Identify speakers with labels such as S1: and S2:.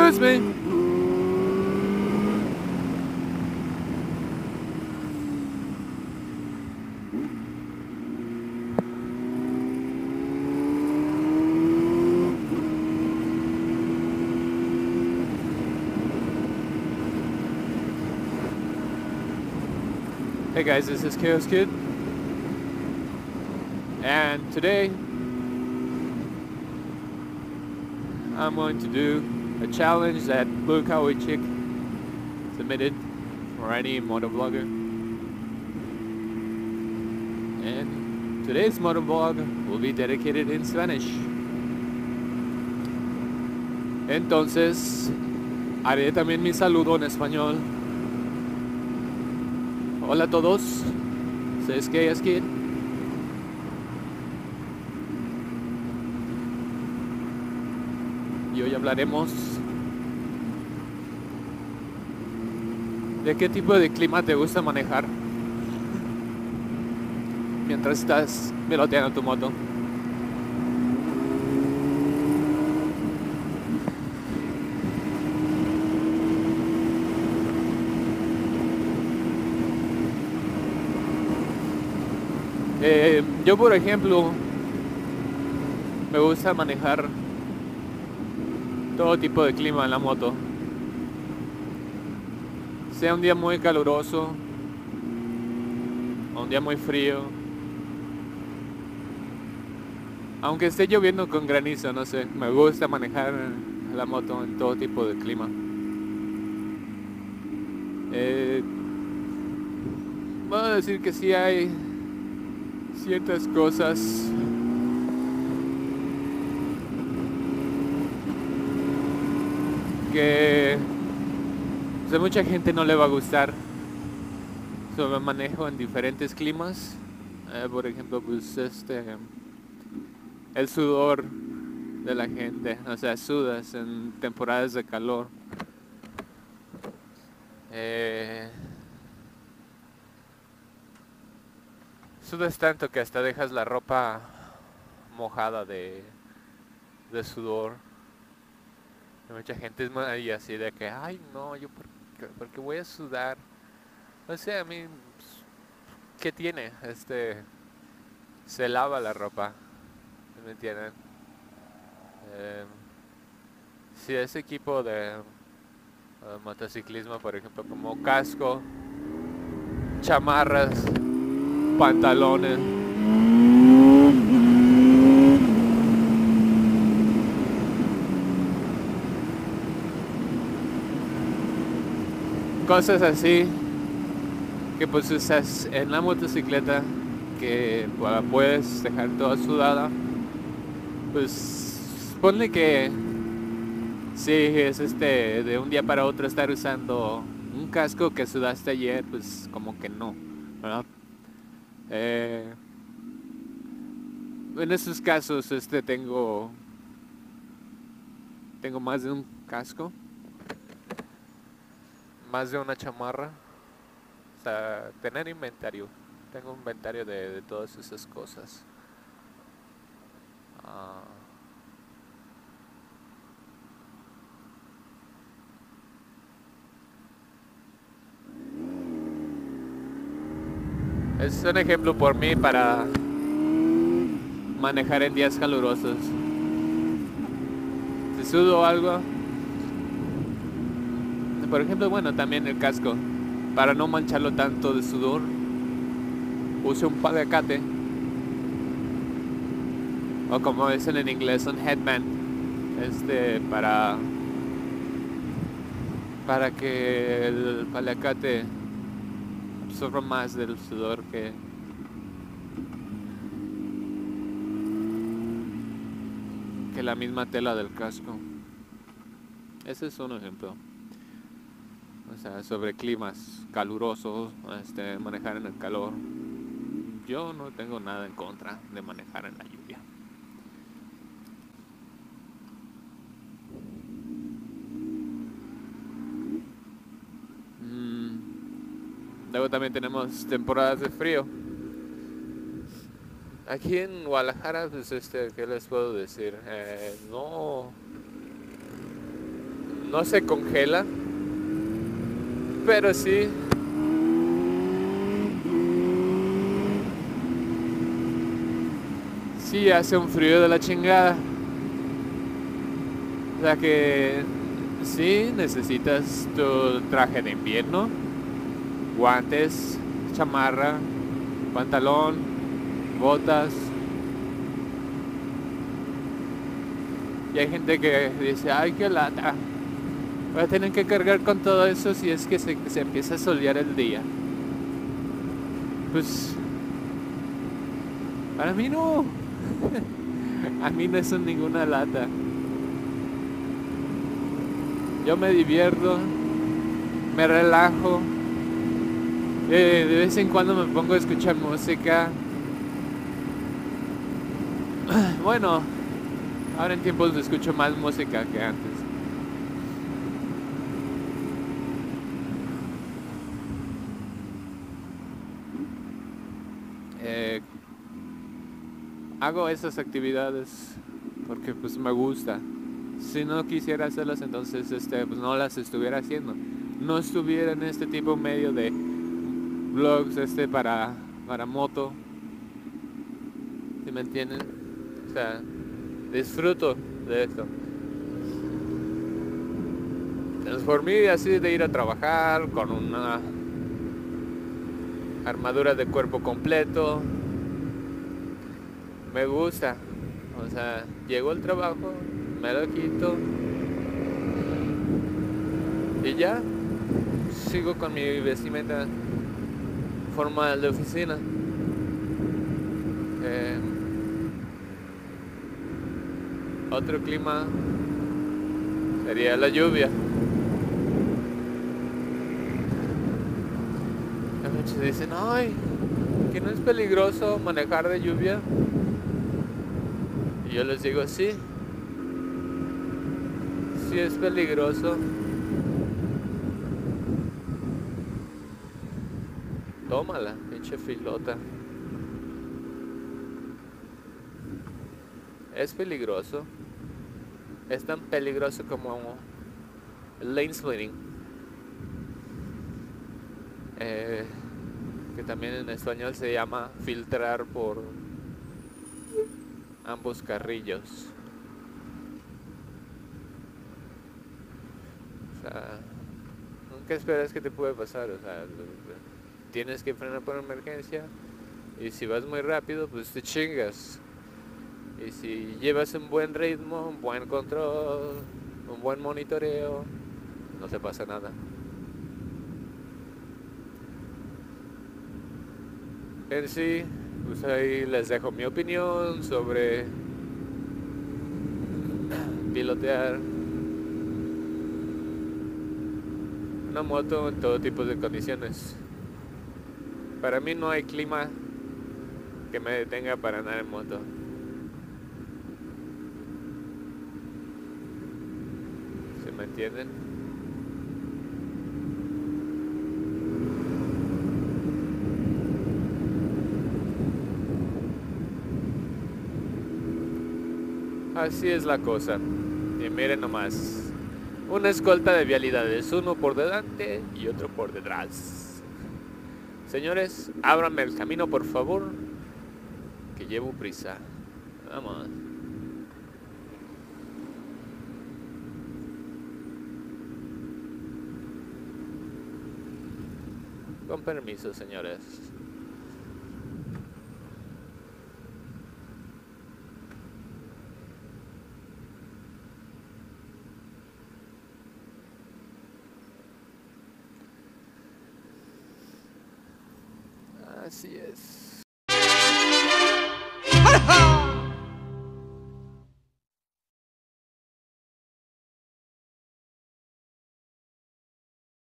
S1: Excuse me. Hey guys, this is Chaos Kid, and today I'm going to do a challenge that Blue Cowboy Chick submitted for any motovlogger. And today's motovlog will be dedicated in Spanish. Entonces, haré también mi saludo en español. Hola a todos, soy Chaos Kid. Y hoy hablaremos de qué tipo de clima te gusta manejar mientras estás piloteando tu moto. Yo, por ejemplo, me gusta manejar todo tipo de clima en la moto. Sea un día muy caluroso o un día muy frío. Aunque esté lloviendo con granizo, no sé, me gusta manejar la moto en todo tipo de clima. Voy a decir que sí hay ciertas cosas que a mucha gente no le va a gustar sobre manejo en diferentes climas. Por ejemplo, pues el sudor de la gente, o sea, sudas en temporadas de calor. Sudas tanto que hasta dejas la ropa mojada de sudor. Y mucha gente es muy así de que, ay no, yo por qué voy a sudar. No sé, a mí, pues, ¿qué tiene? Se lava la ropa, ¿me entienden? Si es equipo de motociclismo, por ejemplo, como casco, chamarras, pantalones, cosas así que pues usas en la motocicleta, que la puedes dejar toda sudada. Pues ponle que si es de un día para otro estar usando un casco que sudaste ayer, pues como que no, ¿verdad? En esos casos tengo más de un casco, más de una chamarra. O sea, tener inventario. Tengo un inventario de todas esas cosas. Es un ejemplo por mí para manejar en días calurosos. Si sudo algo, por ejemplo, bueno, también el casco, para no mancharlo tanto de sudor, use un paliacate, o como dicen en inglés, un headband, para que el paliacate absorba más del sudor que la misma tela del casco. Ese es un ejemplo. O sea, sobre climas calurosos, manejar en el calor. Yo no tengo nada en contra de manejar en la lluvia. Luego también tenemos temporadas de frío. Aquí en Guadalajara, pues ¿qué les puedo decir? no se congela, pero sí hace un frío de la chingada. O sea que sí necesitas tu traje de invierno, guantes, chamarra, pantalón, botas. Y hay gente que dice, ay, qué lata, voy a tener que cargar con todo eso si es que se empieza a solear el día. Pues para mí no. A mí no es ninguna lata. Yo me divierto, me relajo. De vez en cuando me pongo a escuchar música. Bueno, ahora en tiempos escucho más música que antes. Hago esas actividades porque pues me gusta. Si no quisiera hacerlas, entonces pues no las estuviera haciendo. No estuviera en este tipo medio de vlogs para moto. ¿Sí me entienden? O sea, disfruto de esto. Por mí así de ir a trabajar con una armadura de cuerpo completo, me gusta. O sea, llego al trabajo, me lo quito y ya sigo con mi vestimenta formal de oficina. Otro clima sería la lluvia. Muchos dicen, ay, que no es peligroso manejar de lluvia. Y yo les digo, sí es peligroso. Tómala, pinche filota. Es peligroso. Es tan peligroso como el lane splitting. Que también en español se llama filtrar por ambos carrillos. O sea, nunca esperas que te puede pasar. O sea, tienes que frenar por emergencia. Y si vas muy rápido, pues te chingas. Y si llevas un buen ritmo, un buen control, un buen monitoreo, no te pasa nada. En sí, pues ahí les dejo mi opinión sobre pilotear una moto en todo tipo de condiciones. Para mí no hay clima que me detenga para andar en moto. ¿Se me entienden? Así es la cosa. Y miren nomás. Una escolta de vialidades, uno por delante y otro por detrás. Señores, ábranme el camino por favor, que llevo prisa. Vamos. Con permiso, señores. Así es.